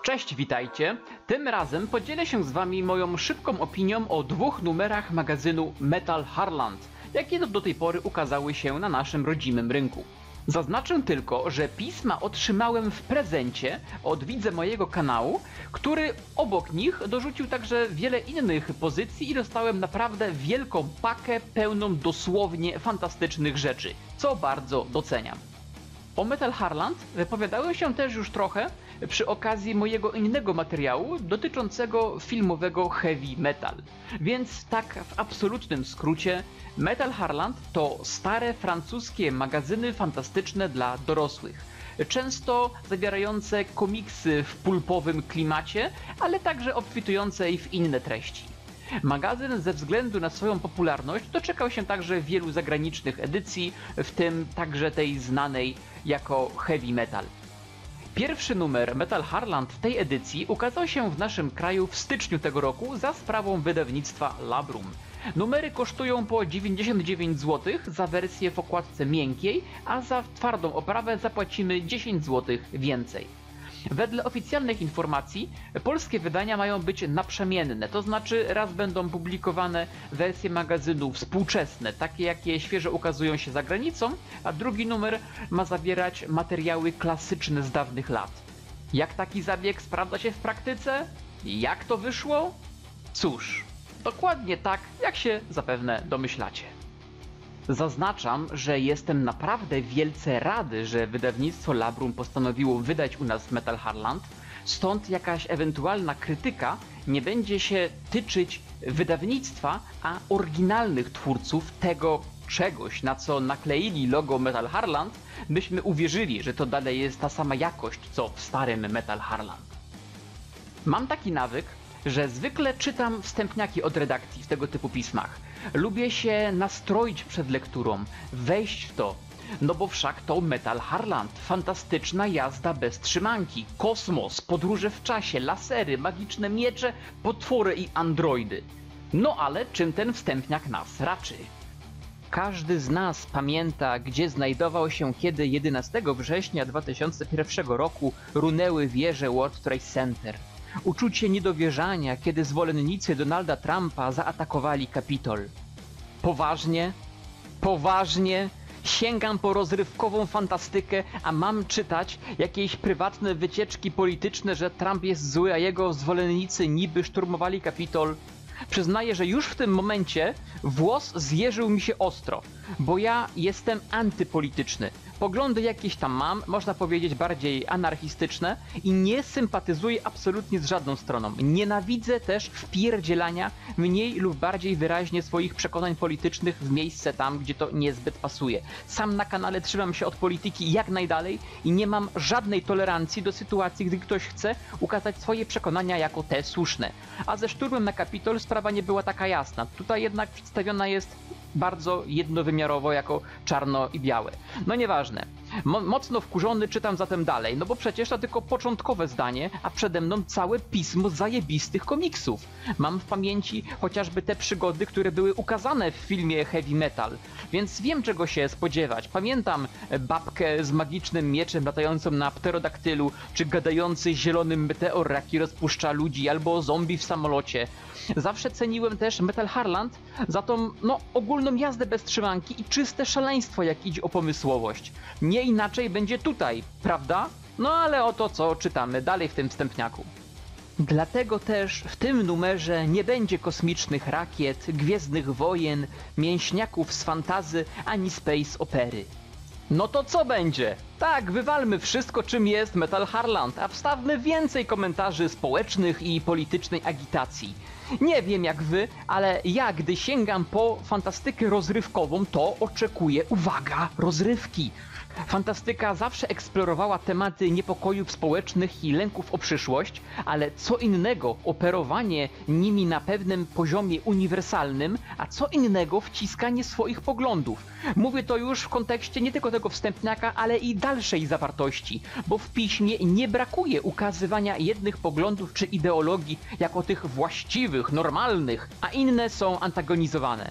Cześć, witajcie! Tym razem podzielę się z wami moją szybką opinią o dwóch numerach magazynu Metal Hurlant, jakie do tej pory ukazały się na naszym rodzimym rynku. Zaznaczę tylko, że pisma otrzymałem w prezencie od widza mojego kanału, który obok nich dorzucił także wiele innych pozycji i dostałem naprawdę wielką pakę pełną dosłownie fantastycznych rzeczy, co bardzo doceniam. O Metal Hurlant wypowiadałem się też już trochę przy okazji mojego innego materiału dotyczącego filmowego heavy metal. Więc tak w absolutnym skrócie, Metal Hurlant to stare francuskie magazyny fantastyczne dla dorosłych. Często zawierające komiksy w pulpowym klimacie, ale także obfitujące i w inne treści. Magazyn ze względu na swoją popularność doczekał się także wielu zagranicznych edycji, w tym także tej znanej jako Heavy Metal. Pierwszy numer Metal Hurlant w tej edycji ukazał się w naszym kraju w styczniu tego roku za sprawą wydawnictwa Labrum. Numery kosztują po 99 zł za wersję w okładce miękkiej, a za twardą oprawę zapłacimy 10 zł więcej. Wedle oficjalnych informacji polskie wydania mają być naprzemienne, to znaczy raz będą publikowane wersje magazynu współczesne, takie jakie świeżo ukazują się za granicą, a drugi numer ma zawierać materiały klasyczne z dawnych lat. Jak taki zabieg sprawdza się w praktyce? Jak to wyszło? Cóż, dokładnie tak, jak się zapewne domyślacie. Zaznaczam, że jestem naprawdę wielce rady, że wydawnictwo Labrum postanowiło wydać u nas Metal Hurlant, stąd jakaś ewentualna krytyka nie będzie się tyczyć wydawnictwa, a oryginalnych twórców tego czegoś, na co nakleili logo Metal Hurlant, byśmy uwierzyli, że to dalej jest ta sama jakość, co w starym Metal Hurlant. Mam taki nawyk, że zwykle czytam wstępniaki od redakcji w tego typu pismach. Lubię się nastroić przed lekturą, wejść w to, no bo wszak to Metal Hurlant, fantastyczna jazda bez trzymanki, kosmos, podróże w czasie, lasery, magiczne miecze, potwory i androidy. No ale czym ten wstępniak nas raczy? Każdy z nas pamięta, gdzie znajdował się, kiedy 11 września 2001 roku runęły wieże World Trade Center. Uczucie niedowierzania, kiedy zwolennicy Donalda Trumpa zaatakowali Kapitol. Poważnie? Poważnie? Sięgam po rozrywkową fantastykę, a mam czytać jakieś prywatne wycieczki polityczne, że Trump jest zły, a jego zwolennicy niby szturmowali Kapitol? Przyznaję, że już w tym momencie włos zjeżył mi się ostro, bo ja jestem antypolityczny. Poglądy jakieś tam mam, można powiedzieć bardziej anarchistyczne i nie sympatyzuję absolutnie z żadną stroną. Nienawidzę też wpierdzielania mniej lub bardziej wyraźnie swoich przekonań politycznych w miejsce tam, gdzie to niezbyt pasuje. Sam na kanale trzymam się od polityki jak najdalej i nie mam żadnej tolerancji do sytuacji, gdy ktoś chce ukazać swoje przekonania jako te słuszne. A ze szturmem na Kapitol sprawa nie była taka jasna. Tutaj jednak przedstawiona jest bardzo jednowymiarowo jako czarno i białe. No nieważne. Mocno wkurzony czytam zatem dalej, no bo przecież to tylko początkowe zdanie, a przede mną całe pismo zajebistych komiksów. Mam w pamięci chociażby te przygody, które były ukazane w filmie Heavy Metal, więc wiem czego się spodziewać. Pamiętam babkę z magicznym mieczem latającą na pterodaktylu, czy gadający zielonym meteor, jaki rozpuszcza ludzi, albo zombie w samolocie. Zawsze ceniłem też Metal Hurlant za tą, ogólną jazdę bez trzymanki i czyste szaleństwo, jak idzie o pomysłowość. Nie inaczej będzie tutaj, prawda? No ale oto co czytamy dalej w tym wstępniaku. Dlatego też w tym numerze nie będzie kosmicznych rakiet, gwiezdnych wojen, mięśniaków z fantazy ani space opery. No to co będzie? Tak, wywalmy wszystko czym jest Metal Hurlant, a wstawmy więcej komentarzy społecznych i politycznej agitacji. Nie wiem jak wy, ale ja gdy sięgam po fantastykę rozrywkową, to oczekuję, uwaga, rozrywki. Fantastyka zawsze eksplorowała tematy niepokojów społecznych i lęków o przyszłość, ale co innego operowanie nimi na pewnym poziomie uniwersalnym, a co innego wciskanie swoich poglądów. Mówię to już w kontekście nie tylko tego wstępniaka, ale i dalszej zawartości, bo w piśmie nie brakuje ukazywania jednych poglądów czy ideologii jako tych właściwych, normalnych, a inne są antagonizowane.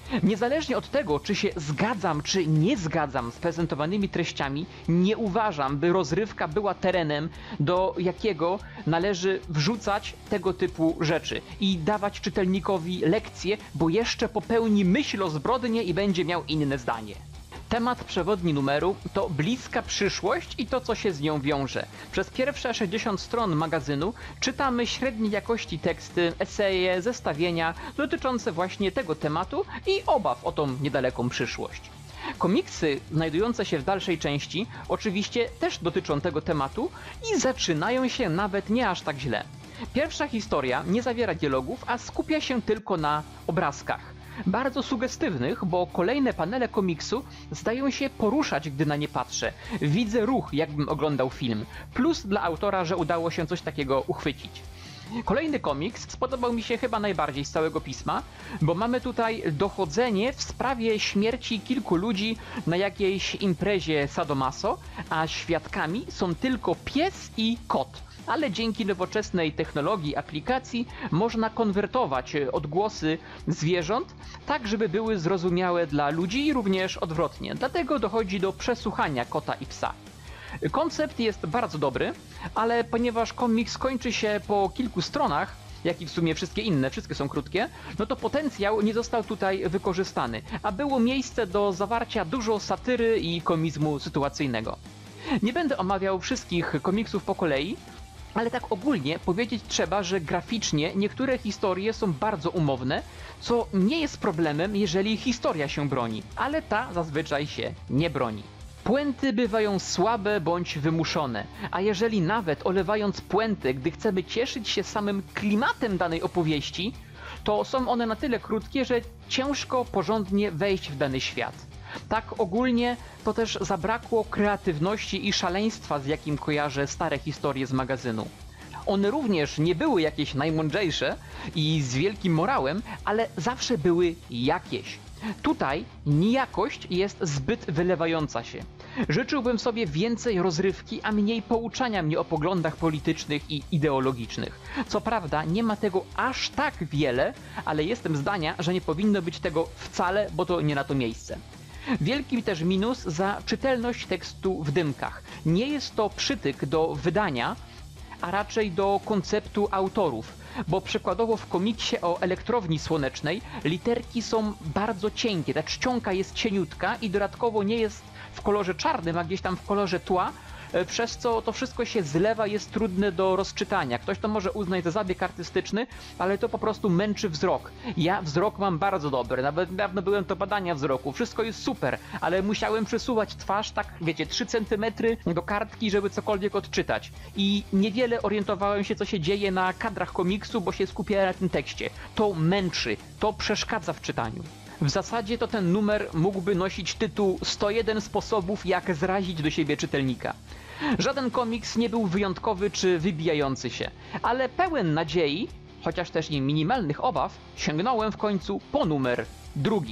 Niezależnie od tego, czy się zgadzam, czy nie zgadzam z prezentowanymi treściami, nie uważam, by rozrywka była terenem, do jakiego należy wrzucać tego typu rzeczy i dawać czytelnikowi lekcje, bo jeszcze popełni myśl o zbrodnię i będzie miał inne zdanie. Temat przewodni numeru to bliska przyszłość i to, co się z nią wiąże. Przez pierwsze 60 stron magazynu czytamy średniej jakości teksty, eseje, zestawienia dotyczące właśnie tego tematu i obaw o tą niedaleką przyszłość. Komiksy znajdujące się w dalszej części oczywiście też dotyczą tego tematu i zaczynają się nawet nie aż tak źle. Pierwsza historia nie zawiera dialogów, a skupia się tylko na obrazkach. Bardzo sugestywnych, bo kolejne panele komiksu zdają się poruszać, gdy na nie patrzę. Widzę ruch, jakbym oglądał film. Plus dla autora, że udało się coś takiego uchwycić. Kolejny komiks spodobał mi się chyba najbardziej z całego pisma, bo mamy tutaj dochodzenie w sprawie śmierci kilku ludzi na jakiejś imprezie sadomaso, a świadkami są tylko pies i kot. Ale dzięki nowoczesnej technologii aplikacji można konwertować odgłosy zwierząt tak, żeby były zrozumiałe dla ludzi i również odwrotnie. Dlatego dochodzi do przesłuchania kota i psa. Koncept jest bardzo dobry, ale ponieważ komiks kończy się po kilku stronach, jak i w sumie wszystkie są krótkie, no to potencjał nie został tutaj wykorzystany, a było miejsce do zawarcia dużo satyry i komizmu sytuacyjnego. Nie będę omawiał wszystkich komiksów po kolei, ale tak ogólnie powiedzieć trzeba, że graficznie niektóre historie są bardzo umowne, co nie jest problemem, jeżeli historia się broni, ale ta zazwyczaj się nie broni. Puenty bywają słabe bądź wymuszone, a jeżeli nawet olewając puenty, gdy chcemy cieszyć się samym klimatem danej opowieści, to są one na tyle krótkie, że ciężko porządnie wejść w dany świat. Tak ogólnie to też zabrakło kreatywności i szaleństwa, z jakim kojarzę stare historie z magazynu. One również nie były jakieś najmądrzejsze i z wielkim morałem, ale zawsze były jakieś. Tutaj nijakość jest zbyt wylewająca się. Życzyłbym sobie więcej rozrywki, a mniej pouczania mnie o poglądach politycznych i ideologicznych. Co prawda nie ma tego aż tak wiele, ale jestem zdania, że nie powinno być tego wcale, bo to nie na to miejsce. Wielki też minus za czytelność tekstu w dymkach. Nie jest to przytyk do wydania, a raczej do konceptu autorów, bo przykładowo w komiksie o elektrowni słonecznej literki są bardzo cienkie, ta czcionka jest cieniutka i dodatkowo nie jest w kolorze czarnym, a gdzieś tam w kolorze tła, przez co to wszystko się zlewa, jest trudne do rozczytania. Ktoś to może uznać za zabieg artystyczny, ale to po prostu męczy wzrok. Ja wzrok mam bardzo dobry, nawet dawno byłem do badania wzroku, wszystko jest super, ale musiałem przesuwać twarz, tak wiecie, 3 cm do kartki, żeby cokolwiek odczytać. I niewiele orientowałem się, co się dzieje na kadrach komiksu, bo się skupiałem na tym tekście. To męczy, to przeszkadza w czytaniu. W zasadzie to ten numer mógłby nosić tytuł 101 sposobów, jak zrazić do siebie czytelnika. Żaden komiks nie był wyjątkowy czy wybijający się, ale pełen nadziei, chociaż też i minimalnych obaw, sięgnąłem w końcu po numer drugi.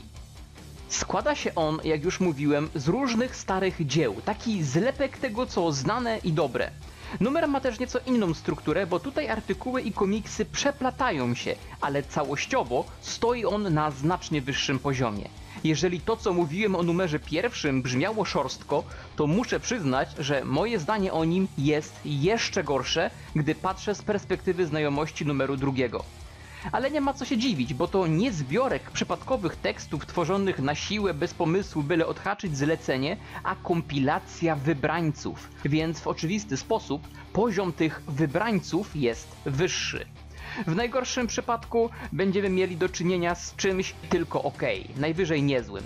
Składa się on, jak już mówiłem, z różnych starych dzieł, taki zlepek tego, co znane i dobre. Numer ma też nieco inną strukturę, bo tutaj artykuły i komiksy przeplatają się, ale całościowo stoi on na znacznie wyższym poziomie. Jeżeli to, co mówiłem o numerze pierwszym brzmiało szorstko, to muszę przyznać, że moje zdanie o nim jest jeszcze gorsze, gdy patrzę z perspektywy znajomości numeru drugiego. Ale nie ma co się dziwić, bo to nie zbiorek przypadkowych tekstów tworzonych na siłę, bez pomysłu, byle odhaczyć zlecenie, a kompilacja wybrańców, więc w oczywisty sposób poziom tych wybrańców jest wyższy. W najgorszym przypadku będziemy mieli do czynienia z czymś tylko okej, najwyżej niezłym.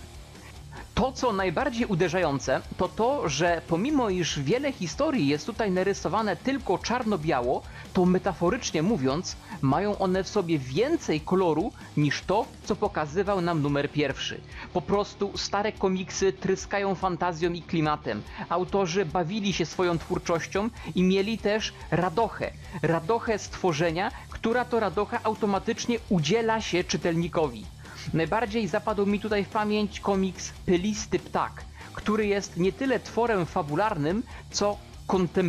To, co najbardziej uderzające, to to, że pomimo iż wiele historii jest tutaj narysowane tylko czarno-biało, to metaforycznie mówiąc, mają one w sobie więcej koloru niż to, co pokazywał nam numer pierwszy. Po prostu stare komiksy tryskają fantazją i klimatem. Autorzy bawili się swoją twórczością i mieli też radochę. Radochę stworzenia, która to radocha automatycznie udziela się czytelnikowi. Najbardziej zapadł mi tutaj w pamięć komiks Pylisty Ptak, który jest nie tyle tworem fabularnym, co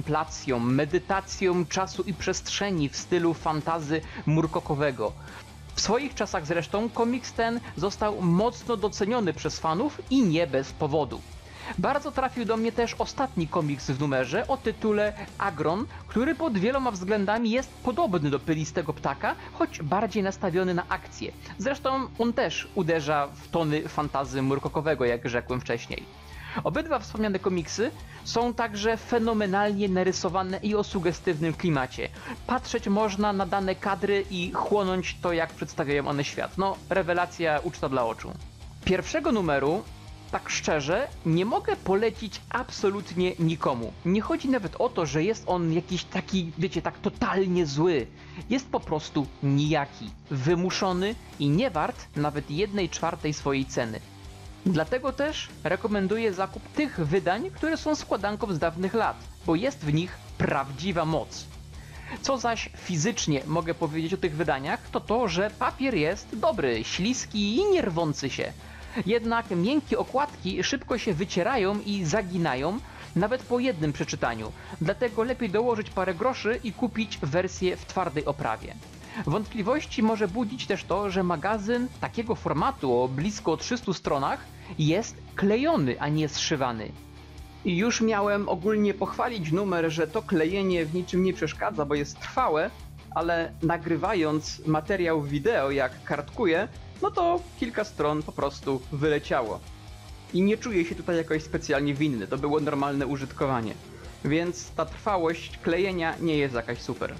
kontemplacją, medytacją czasu i przestrzeni w stylu fantazy murkokowego. W swoich czasach zresztą komiks ten został mocno doceniony przez fanów i nie bez powodu. Bardzo trafił do mnie też ostatni komiks w numerze o tytule Agron, który pod wieloma względami jest podobny do Pylistego Ptaka, choć bardziej nastawiony na akcję. Zresztą on też uderza w tony fantasy murkokowego, jak rzekłem wcześniej. Obydwa wspomniane komiksy są także fenomenalnie narysowane i o sugestywnym klimacie. Patrzeć można na dane kadry i chłonąć to, jak przedstawiają one świat. No, rewelacja, uczta dla oczu. Pierwszego numeru, tak szczerze, nie mogę polecić absolutnie nikomu. Nie chodzi nawet o to, że jest on jakiś taki, wiecie, tak totalnie zły. Jest po prostu nijaki, wymuszony i nie wart nawet 1/4 swojej ceny. Dlatego też rekomenduję zakup tych wydań, które są składanką z dawnych lat, bo jest w nich prawdziwa moc. Co zaś fizycznie mogę powiedzieć o tych wydaniach, to to, że papier jest dobry, śliski i nie rwący się. Jednak miękkie okładki szybko się wycierają i zaginają, nawet po jednym przeczytaniu, dlatego lepiej dołożyć parę groszy i kupić wersję w twardej oprawie. Wątpliwości może budzić też to, że magazyn takiego formatu o blisko 300 stronach jest klejony, a nie zszywany. I już miałem ogólnie pochwalić numer, że to klejenie w niczym nie przeszkadza, bo jest trwałe, ale nagrywając materiał wideo jak kartkuję, no to kilka stron po prostu wyleciało. I nie czuję się tutaj jakoś specjalnie winny, to było normalne użytkowanie. Więc ta trwałość klejenia nie jest jakaś super.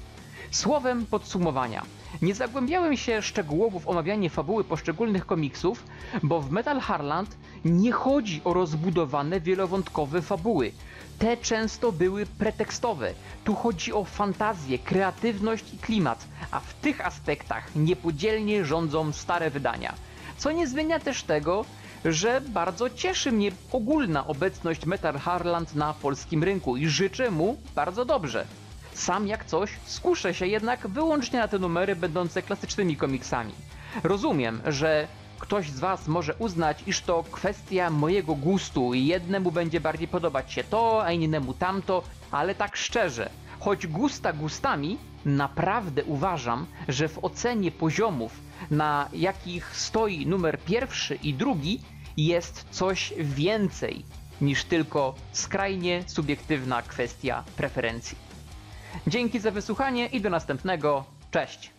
Słowem podsumowania. Nie zagłębiałem się szczegółowo w omawianie fabuły poszczególnych komiksów, bo w Metal Hurlant nie chodzi o rozbudowane wielowątkowe fabuły. Te często były pretekstowe. Tu chodzi o fantazję, kreatywność i klimat, a w tych aspektach niepodzielnie rządzą stare wydania. Co nie zmienia też tego, że bardzo cieszy mnie ogólna obecność Metal Hurlant na polskim rynku i życzę mu bardzo dobrze. Sam jak coś skuszę się jednak wyłącznie na te numery będące klasycznymi komiksami. Rozumiem, że ktoś z was może uznać, iż to kwestia mojego gustu i jednemu będzie bardziej podobać się to, a innemu tamto, ale tak szczerze, choć gusta gustami, naprawdę uważam, że w ocenie poziomów, na jakich stoi numer pierwszy i drugi, jest coś więcej niż tylko skrajnie subiektywna kwestia preferencji. Dzięki za wysłuchanie i do następnego. Cześć!